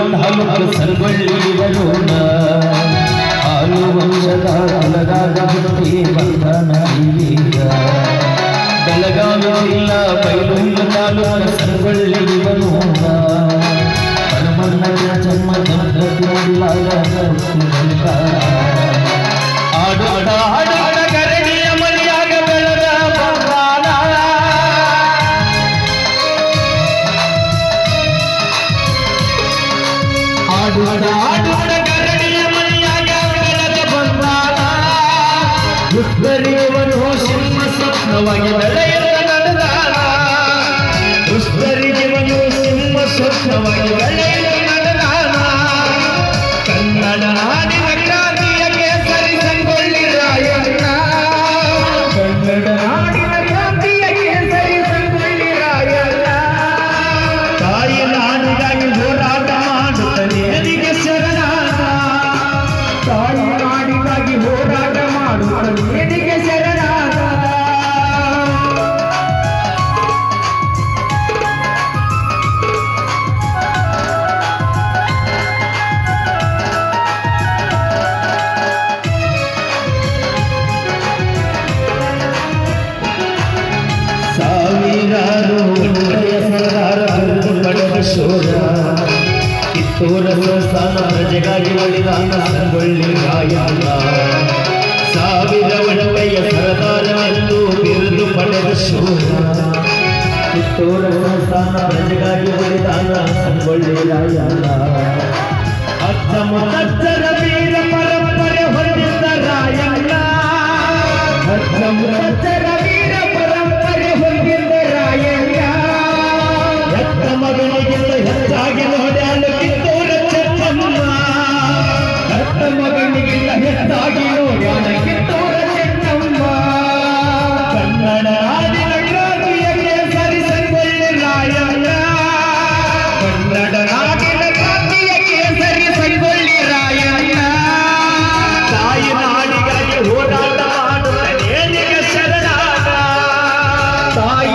ತಾಲೂಕು ಸಂಗೊಳ್ಳಿ ಬರೋಣ ಹಾಲು ವಂಶದ ಹೊಲದಾಗ ಹುಟ್ಟಿ ಬಂಧನ ಈಗ ಬೆಳಗಾವಿ ಜಿಲ್ಲಾ ಬೈಲೂರು ತಾಲೂಕು ಸಂಗೊಳ್ಳಿ ಬರೋಣ ಹನುಮಣ್ಣನ ಜನ್ಮ ಗಣಪತಿ ಆಡೋಡ ಆಡೋಡ ಕರಡಿಯ ಮನೆಯಾಗ ಬೆಳೆದ ಬಂಗಾಳ ಆಡೋಡ ಆಡೋಡ ಕರಡಿಯ ಮನೆಯಾಗ ಬೆಳೆದ ಬಂಗಾಳ ದುಷ್ಟರಿಯವನು ಸಿಂಹ ಸ್ವಪ್ನವಾಗಿ ಬೆಳೆಯುವ ನಡೆದಾಳ ದುಷ್ಟರಿಯವನು ಸಿಂಹ ಸ್ವಪ್ನವಾಗಿ ಬೆಳೆಯುವ ನಡೆದಾಳ ಕನ್ನಡ ನಾಡಿನ ಕ್ರಾಂತಿಯ ಕೇಸರಿ ಸಂಗೊಳ್ಳಿ ರಾಯಣ್ಣ ಕನ್ನಡ ನಾಡಿನ ಕ್ರಾಂತಿಯ ಕೇಸರಿ ಸಂಗೊಳ್ಳಿ ರಾಯಣ್ಣ ತಾಯಿ ನಾಡಿಗಾಗಿ ಹೋರಾಟ ಮಾಡುತ್ತದೆ ಎದಿಗೆ ಶರಣಾದ ತಾಯಿ ನಾಡಿಗಾಗಿ ಹೋರಾಟ ಮಾಡುತ್ತದೆ ಎದಿಗೆ ಶರಣಾದ ಸಾವಿರಾರು ಒಳ್ಳೆಯ ಸರ್ದಾರ ಪಡೆದ ಶೋಧ ಕಿತ್ತೂರ ಸಂಸ್ಥಾನ ಪ್ರಜೆಗಾಗಿ ಬಲಿದಾನ ಸಂಗೊಳ್ಳಿ ರಾಯಣ್ಣ ಸಾವಿರ ಒಳ್ಳೆಯ ಸರ್ದಾರವೆಂದು ಬಿರುದು ಪಡೆದ ಶೋಧ ಕಿತ್ತೂರ ಸಂಸ್ಥಾನ ಪ್ರಜೆಗಾಗಿ ಬಲಿದಾನ ಸಂಗೊಳ್ಳಿ ರಾಯಣ್ಣ ಅಚ್ಚರ ವೀರ ಪರಂಪರೆ ಹೊಂದಿದ್ದ ರಾಯಣ್ಣ ಅಚ್ಚರ ವೀರ ಪರಂಪರೆ ಹೊಂದಿದ್ದ ರಾಯಣ್ಣ ಎತ್ತ ಮಗನಿಗಿಂತ ಹೆಚ್ಚಾಗಿ ನೋಡ್ಯಾಲು ಕಿತ್ತೂರ ಚೆನ್ನಮ್ಮ ಎತ್ತ ಮಗನಿಗಿಂತ ಹೆಚ್ಚಾಗಿ ನೋಡ್ಯಾಲ ಕಿತ್ತೂರ ಚೆನ್ನಮ್ಮ ಕನ್ನಡ ನಾಡಿನ ಕ್ರಾಂತಿಯ ಕೇಸರಿ ಸಂಗೊಳ್ಳಿ ರಾಯಣ್ಣ ಕನ್ನಡ ನಾಡಿನ ಕ್ರಾಂತಿಯ ಕೇಸರಿ ಸಂಗೊಳ್ಳಿ ರಾಯಣ್ಣ ತಾಯಿ ನಾಡಿಗಾಗಿ ಹೋರಾಟ ಮಾಡುತ್ತದೆ ಶರಣಾದ ತಾಯಿ